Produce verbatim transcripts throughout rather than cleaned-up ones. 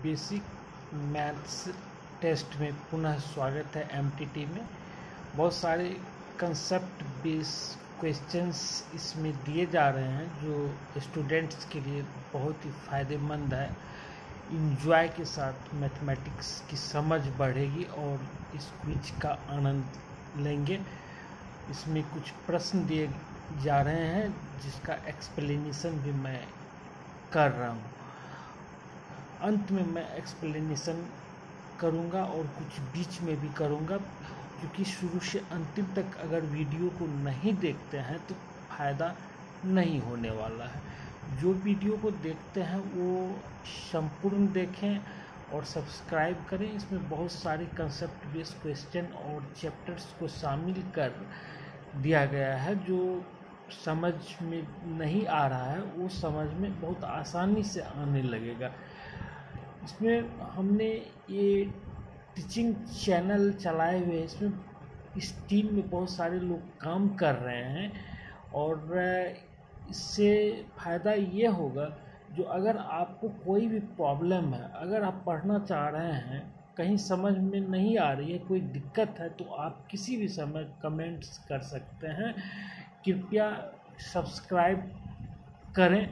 Basic maths test में पुनः स्वागत है। एमटीटी में बहुत सारे कंसेप्ट बेस क्वेश्चंस इसमें दिए जा रहे हैं जो स्टूडेंट्स के लिए बहुत ही फ़ायदेमंद है। इंजॉय के साथ मैथमेटिक्स की समझ बढ़ेगी और इस क्विज का आनंद लेंगे। इसमें कुछ प्रश्न दिए जा रहे हैं जिसका एक्सप्लेनेशन भी मैं कर रहा हूँ। अंत में मैं एक्सप्लेनेशन करूँगा और कुछ बीच में भी करूँगा, क्योंकि शुरू से अंतिम तक अगर वीडियो को नहीं देखते हैं तो फ़ायदा नहीं होने वाला है। जो वीडियो को देखते हैं वो संपूर्ण देखें और सब्सक्राइब करें। इसमें बहुत सारे कंसेप्ट बेस्ड क्वेश्चन और चैप्टर्स को शामिल कर दिया गया है। जो समझ में नहीं आ रहा है वो समझ में बहुत आसानी से आने लगेगा। इसमें हमने ये टीचिंग चैनल चलाए हुए, इसमें इस टीम में बहुत सारे लोग काम कर रहे हैं और इससे फ़ायदा ये होगा जो अगर आपको कोई भी प्रॉब्लम है, अगर आप पढ़ना चाह रहे हैं, कहीं समझ में नहीं आ रही है, कोई दिक्कत है, तो आप किसी भी समय कमेंट्स कर सकते हैं। कृपया सब्सक्राइब करें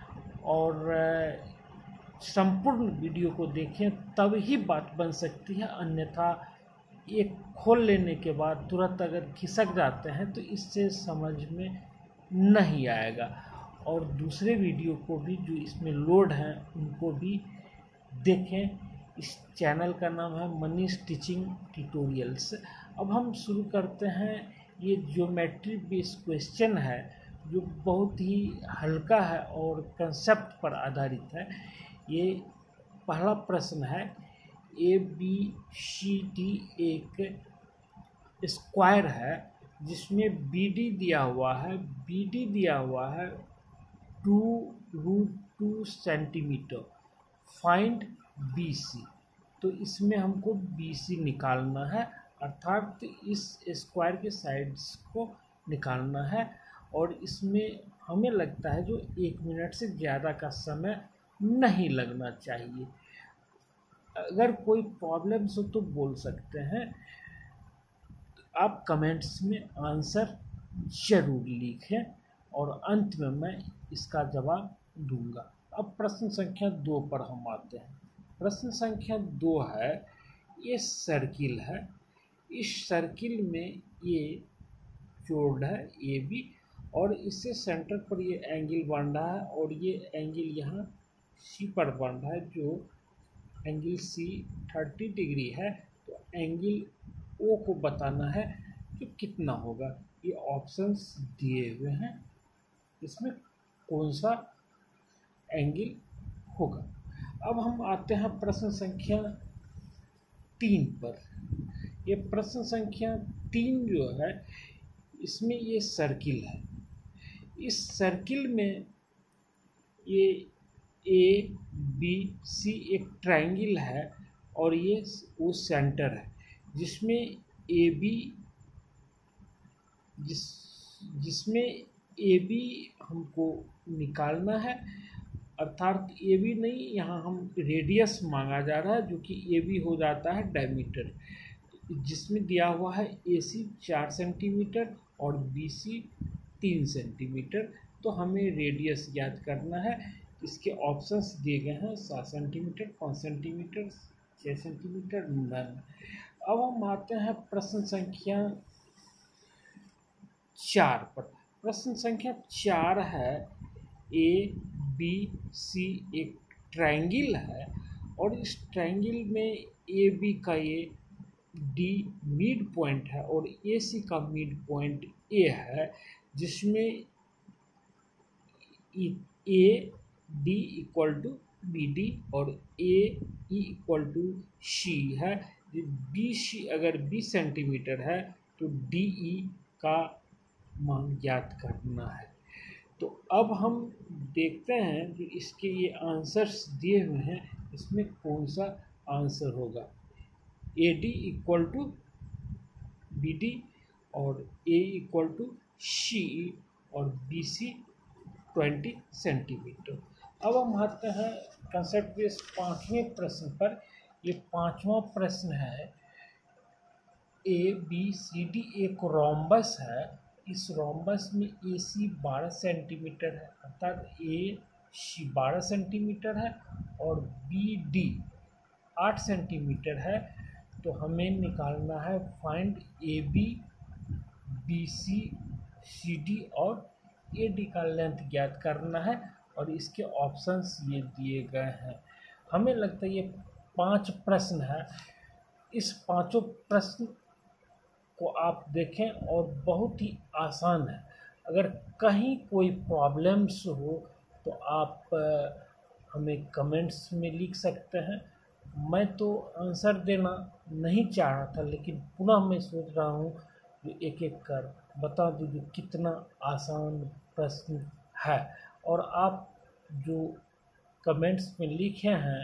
और संपूर्ण वीडियो को देखें, तब ही बात बन सकती है। अन्यथा एक खोल लेने के बाद तुरंत अगर खिसक जाते हैं तो इससे समझ में नहीं आएगा। और दूसरे वीडियो को भी जो इसमें लोड हैं उनको भी देखें। इस चैनल का नाम है मनीष टीचिंग ट्यूटोरियल्स। अब हम शुरू करते हैं। ये ज्योमेट्री बेस्ड क्वेश्चन है जो बहुत ही हल्का है और कंसेप्ट पर आधारित है। ये पहला प्रश्न है, ए बी सी डी एक स्क्वायर है जिसमें बी डी दिया हुआ है, बी डी दिया हुआ है two root two centimetre. Find B C. तो इसमें हमको बी सी निकालना है, अर्थात इस स्क्वायर के साइड्स को निकालना है। और इसमें हमें लगता है जो एक मिनट से ज़्यादा का समय नहीं लगना चाहिए। अगर कोई प्रॉब्लम्स हो तो बोल सकते हैं। आप कमेंट्स में आंसर जरूर लिखें और अंत में मैं इसका जवाब दूंगा। अब प्रश्न संख्या दो पर हम आते हैं। प्रश्न संख्या दो है, ये सर्किल है। इस सर्किल में ये जोड़ है ए बी और इससे सेंटर पर ये एंगल बन रहा है और ये एंगल यहाँ सी पर बन रहा है, जो एंगल सी थर्टी डिग्री है। तो एंगल ओ को बताना है कि कितना होगा। ये ऑप्शंस दिए हुए हैं, इसमें कौन सा एंगल होगा। अब हम आते हैं प्रश्न संख्या तीन पर। ये प्रश्न संख्या तीन जो है, इसमें ये सर्किल है। इस सर्किल में ये ए बी सी एक ट्रायंगल है और ये वो सेंटर है जिसमें ए बी जिस जिसमें ए बी हमको निकालना है। अर्थात ए बी नहीं, यहाँ हम रेडियस मांगा जा रहा है जो कि ए बी हो जाता है डायमीटर, जिसमें दिया हुआ है ए सी चार सेंटीमीटर और बी सी तीन सेंटीमीटर। तो हमें रेडियस याद करना है। इसके ऑप्शंस दिए गए हैं, सात सेंटीमीटर, पाँच सेंटीमीटर, छः सेंटीमीटर, नन। अब हम आते हैं प्रश्न संख्या चार पर। प्रश्न संख्या चार है, ए बी सी एक ट्रायंगल है और इस ट्रायंगल में ए बी का ये डी मिड पॉइंट है और ए सी का मिड पॉइंट ए है, जिसमें A D equal to B D और ए ई इक्वल टू सी है। बी सी अगर बीस सेंटीमीटर है तो डी ई का मान ज्ञात करना है। तो अब हम देखते हैं कि इसके ये आंसर्स दिए हुए हैं, इसमें कौन सा आंसर होगा। A D equal to B D और ए इक्वल टू सी और बी सी ट्वेंटी सेंटीमीटर। अब हम आते हैं कंसेप्ट बेस्ड पांचवें प्रश्न पर। ये पांचवा प्रश्न है। ए बी सी डी एक रोम्बस है। इस रोम्बस में ए सी बारह सेंटीमीटर है, अर्थात ए सी बारह सेंटीमीटर है और बी डी आठ सेंटीमीटर है। तो हमें निकालना है find A B B C C D और ए डी का लेंथ ज्ञात करना है। और इसके ऑप्शंस ये दिए गए हैं। हमें लगता है ये पांच प्रश्न है। इस पांचों प्रश्न को आप देखें और बहुत ही आसान है। अगर कहीं कोई प्रॉब्लम्स हो तो आप हमें कमेंट्स में लिख सकते हैं। मैं तो आंसर देना नहीं चाह रहा था, लेकिन पुनः मैं सोच रहा हूँ कि एक एक कर बता दूँ जो कितना आसान प्रश्न है। और आप जो कमेंट्स में लिखे हैं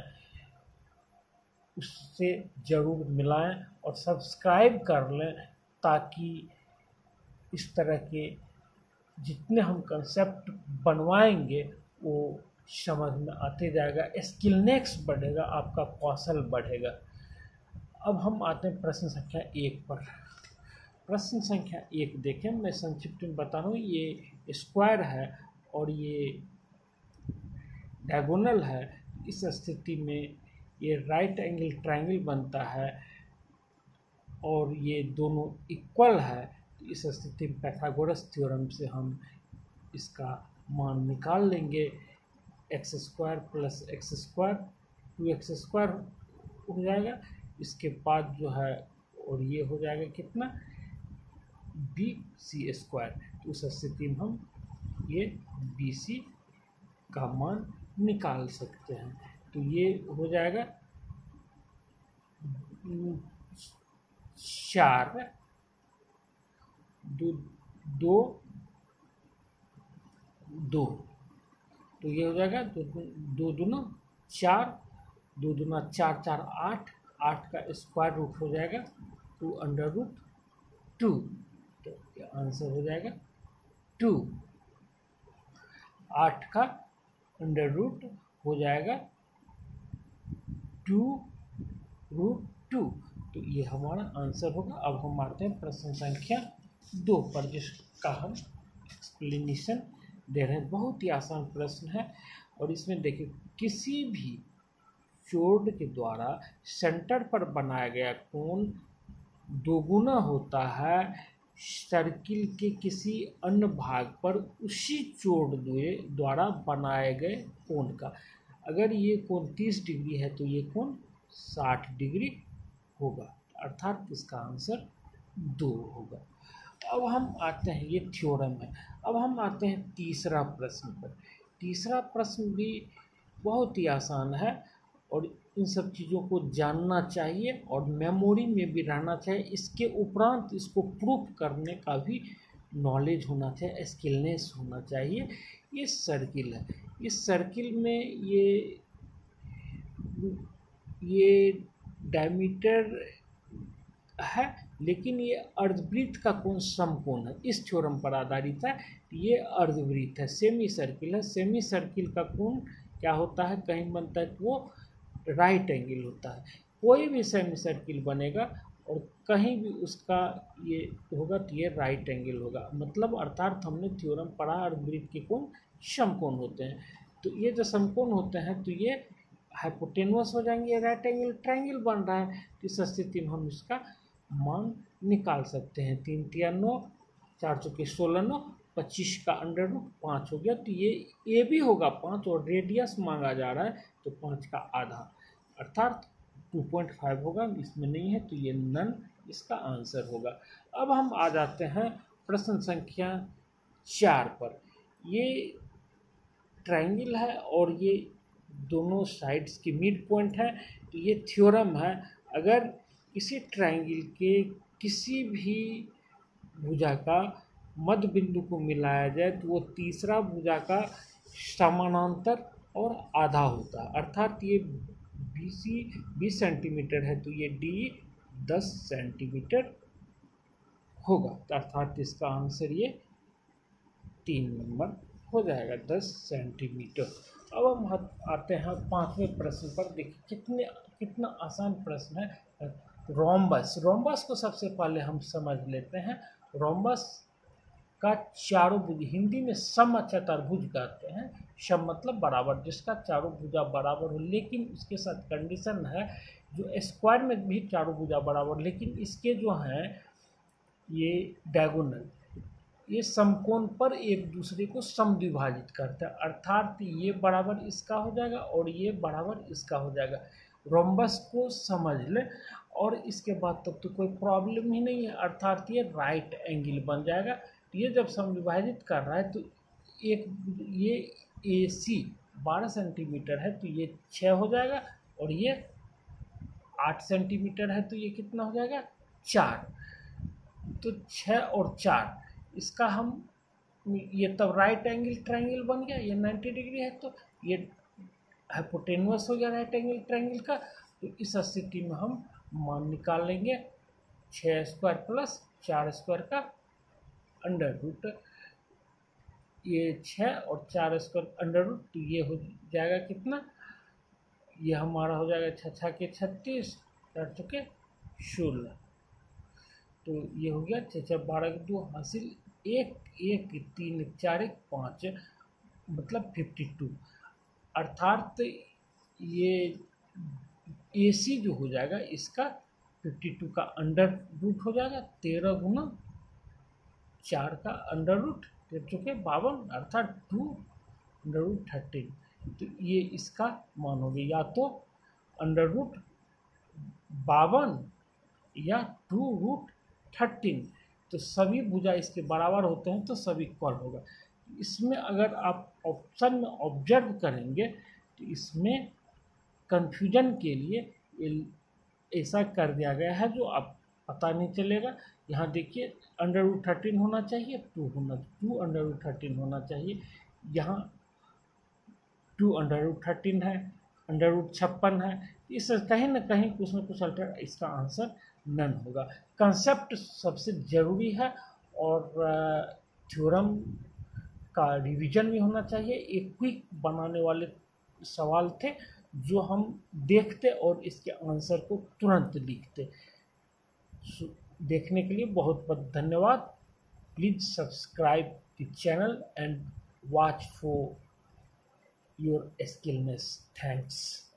उससे ज़रूर मिलाएं और सब्सक्राइब कर लें, ताकि इस तरह के जितने हम कंसेप्ट बनवाएंगे वो समझ में आते जाएगा, स्किलनेस बढ़ेगा, आपका कौशल बढ़ेगा। अब हम आते हैं प्रश्न संख्या एक पर। प्रश्न संख्या एक देखें, मैं संक्षिप्त में बता रहा हूँ। ये स्क्वायर है और ये डायगोनल है। इस स्थिति में ये राइट एंगल ट्रायंगल बनता है और ये दोनों इक्वल है। तो इस स्थिति में पाइथागोरस थ्योरम से हम इसका मान निकाल लेंगे। X square plus X square two X square हो जाएगा। इसके बाद जो है और ये हो जाएगा कितना, बी सी स्क्वायर। तो उस स्थिति में हम ये बी सी का मान निकाल सकते हैं। तो ये हो जाएगा चार दो दो दो तो ये हो जाएगा दो दो दूना चार, दो दूना चार, चार आठ, आठ का स्क्वायर रूट हो जाएगा टू अंडर रूट टू। तो ये आंसर हो जाएगा टू। आठ का अंडर रूट हो जाएगा टू रूट टू। तो ये हमारा आंसर होगा। अब हम आते हैं प्रश्न संख्या दो पर, जिसका हम एक्सप्लेनेशन दे रहे हैं। बहुत ही आसान प्रश्न है। और इसमें देखिए, किसी भी चोर्ड के द्वारा सेंटर पर बनाया गया कोण दोगुना होता है सर्किल के किसी अन्य भाग पर उसी चोर्ड द्वारा बनाए गए कोण का। अगर ये कोण तीस डिग्री है तो ये कोण साठ डिग्री होगा, अर्थात इसका आंसर दो होगा। अब हम आते हैं, ये थ्योरम है। अब हम आते हैं तीसरा प्रश्न पर। तीसरा प्रश्न भी बहुत ही आसान है और इन सब चीज़ों को जानना चाहिए और मेमोरी में भी रहना चाहिए। इसके उपरांत इसको प्रूफ करने का भी नॉलेज होना चाहिए, स्किलनेस होना चाहिए। ये सर्किल है। इस सर्किल में ये ये डायमीटर है, लेकिन ये अर्धवृत्त का कोण समकोण है। इस थ्योरम पर आधारित है। ये अर्धवृत्त है, सेमी सर्किल है। सेमी सर्किल का कोण क्या होता है, कहीं बनता है तो वो राइट एंगल होता है। कोई भी सेमी सर्किल बनेगा और कहीं भी उसका ये होगा तो ये राइट एंगल होगा। मतलब अर्थात हमने थ्योरम पढ़ा, अर्धवृत्त के कोण समकोण होते हैं। तो ये जो समकोण होते हैं तो ये हाइपोटेन्यूस हो जाएंगे, ये राइट एंगल ट्रायंगल बन रहा है। तो इस स्थिति में हम इसका मान निकाल सकते हैं। तीन तिया नौ, चार चौके सोलह, नौ पच्चीस का अंडर रूट पाँच हो गया। तो ये ए भी होगा पाँच और रेडियस मांगा जा रहा है तो पाँच का आधा अर्थात टू पॉइंट फाइव होगा। इसमें नहीं है तो ये नन इसका आंसर होगा। अब हम आ जाते हैं प्रश्न संख्या चार पर। ये ट्रायंगल है और ये दोनों साइड्स की मिड पॉइंट है। तो ये थ्योरम है, अगर किसी ट्रायंगल के किसी भी भुजा का मध्य बिंदु को मिलाया जाए तो वो तीसरा भुजा का समानांतर और आधा होता है। अर्थात ये बी सी बीस सेंटीमीटर है तो ये डी दस सेंटीमीटर होगा। अर्थात इसका आंसर ये तीन नंबर हो जाएगा दस सेंटीमीटर। अब हम आते हैं पांचवें प्रश्न पर। देखिए कितने कितना आसान प्रश्न है। रोम्बस रोम्बस को सबसे पहले हम समझ लेते हैं। रोम्बस का चारों भुज, हिंदी में सम चतुर्भुज कहते हैं। सम मतलब बराबर, जिसका चारों भुजा बराबर हो, लेकिन उसके साथ कंडीशन है जो स्क्वायर में भी चारों भुजा बराबर, लेकिन इसके जो हैं ये डायगोनल, ये समकोण पर एक दूसरे को समद्विभाजित करता है, अर्थात ये बराबर इसका हो जाएगा और ये बराबर इसका हो जाएगा। रोम्बस को समझ ले और इसके बाद तब तो कोई प्रॉब्लम ही नहीं है, अर्थात ये राइट एंगल बन जाएगा। ये जब समविभाजित कर रहा है तो एक ये ए सी बारह सेंटीमीटर है तो ये छः हो जाएगा, और ये आठ सेंटीमीटर है तो ये कितना हो जाएगा, चार। तो छः और चार, इसका हम ये तब राइट एंगल ट्रायंगल बन गया। ये नब्बे डिग्री है तो ये हाइपोटेन्यूस हो गया राइट एंगल ट्रायंगल का। तो इस स्थिति में हम मान निकाल लेंगे छः स्क्वायर प्लस चार स्क्वायर का अंडर रूट, ये छः और चार स्क्वायर अंडर रूट, तो ये हो जाएगा कितना, ये हमारा हो जाएगा छः छः के छत्तीस, चार चुके सोलह, तो ये हो गया छः छः बारह के दो हासिल एक, एक तीन चार एक पाँच, मतलब फिफ्टी टू। अर्थात ये ए सी जो हो जाएगा इसका फिफ्टी टू का अंडर रूट हो जाएगा, तेरह गुना चार का अंडर रूट तेरह चुके बावन, अर्थात टू अंडर रूट थर्टीन। तो ये इसका मान हो गया, या तो अंडर रूट बावन या टू रूट थर्टीन। तो सभी भुजा इसके बराबर होते हैं तो सभी इक्वल होगा। इसमें अगर आप ऑप्शन में ऑब्जर्व करेंगे तो इसमें कंफ्यूजन के लिए ऐसा कर दिया गया है जो आप पता नहीं चलेगा। यहाँ देखिए अंडर रूट थर्टीन होना चाहिए, टू होना टू अंडर रूट थर्टीन होना चाहिए, यहाँ टू अंडर रूट थर्टीन है, अंडर रूट छप्पन है। इस कहीं ना कहीं कुछ न कुछ अल्टर, इसका आंसर नन होगा। कंसेप्ट सबसे ज़रूरी है और थ्योरम का रिवीजन भी होना चाहिए। एक क्विक बनाने वाले सवाल थे जो हम देखते और इसके आंसर को तुरंत लिखते। देखने के लिए बहुत बहुत धन्यवाद। Please subscribe the channel and watch for your skillness. Thanks.